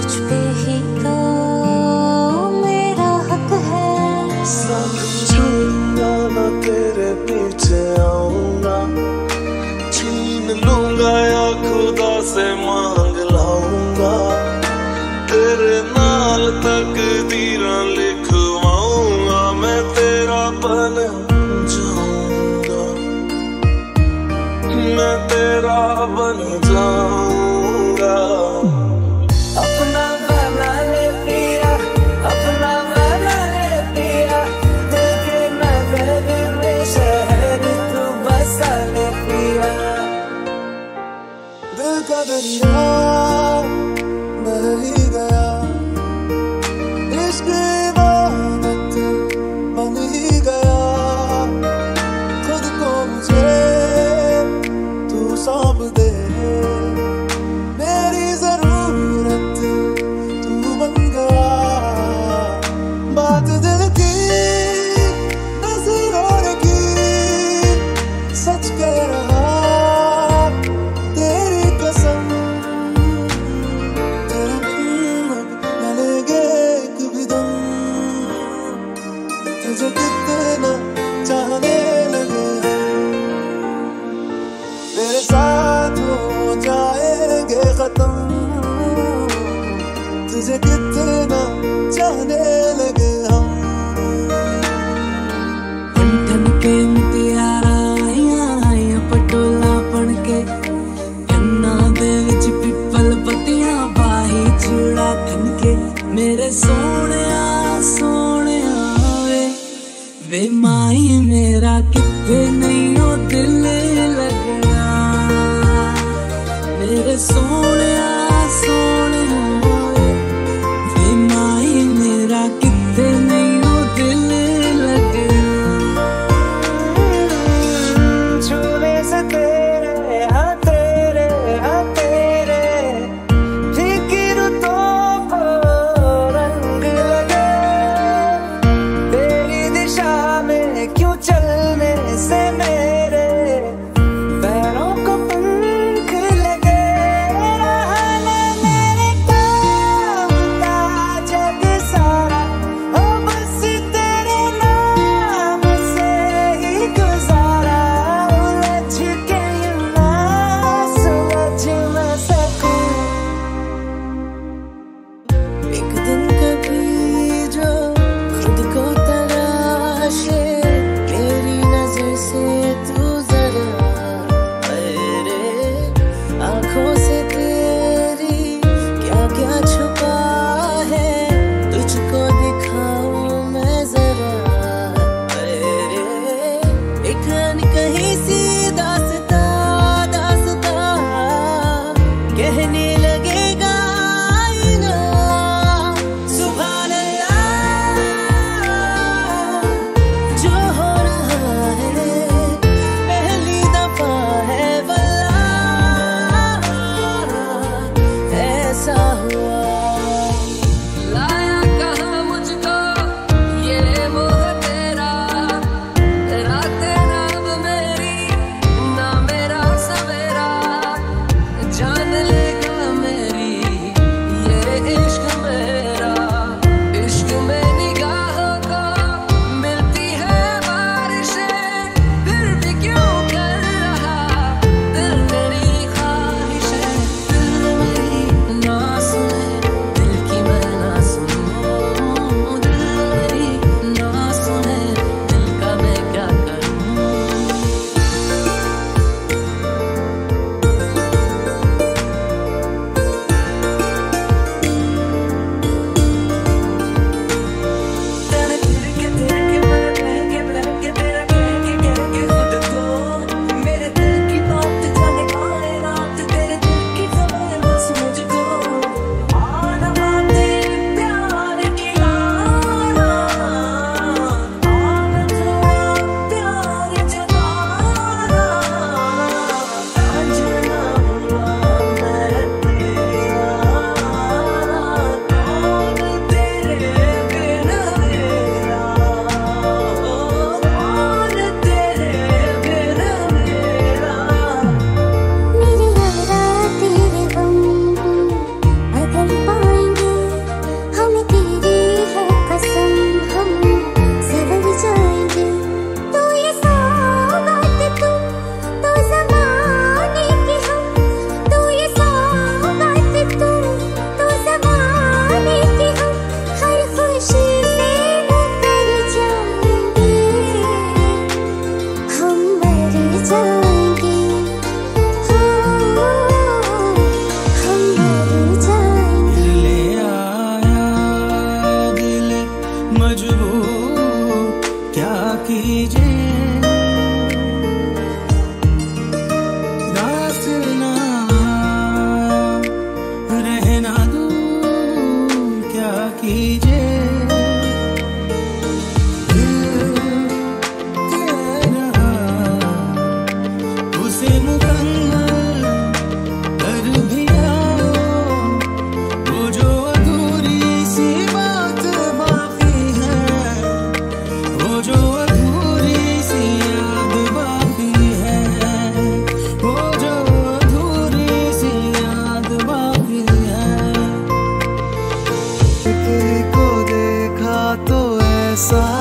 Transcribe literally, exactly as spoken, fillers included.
तुझ पे ही तो मेरा हक है। सब छोड़ूंगा ना तेरे पीछे आऊंगा, छीन लूंगा या खुदा से मांग लाऊंगा, तेरे नाल तकदीरां लिखवाऊंगा, मैं तेरा बन जाऊंगा, मैं तेरा बन जाऊंगा। अपना बना ले पिया, अपना बना ले पिया, दिल के नगर में शहर तू बसा ले पिया। दिल का दरिया बह ही गया, इश्क इबादत बन ही गया, खुद को मुझे तू सौंप दे, मेरी जरूरत तू बन गया। बात दिल की नजरों की सच कह रहा, तेरी कसम तेरा न लेंगे एक भी दम, तुझे कितना चाहने लगे, तेरे साथ हो जाएंगे खत्म, तुझे कितना चाहने लगे हम। ठन के मुटियारा आइया आइया पटोला बन के, कन्ना दे विच पिपल पत्तियां बाही चूड़ा खन के, मेरे सोहणिया सोहणिया वे वे माही मेरा किथे नहीं ओ दिल लगना, मेरे सोहणिया सोहणिया वे वे माही मेरा किथे नहीं ओ दिल लगना। छूने से तेरे हाँ तेरे हाँ तेरे फीकी रुतों को रंग लगे, तेरी दिशा में क्यों चलने कीजिए। उसे मुकम्मल कर भी आओ, वो जो अधूरी सी बात बाकी है, वो जो अधूरी सी याद बाकी है, वो जो अधूरी सी याद बाकी है। को देखा तो ऐसा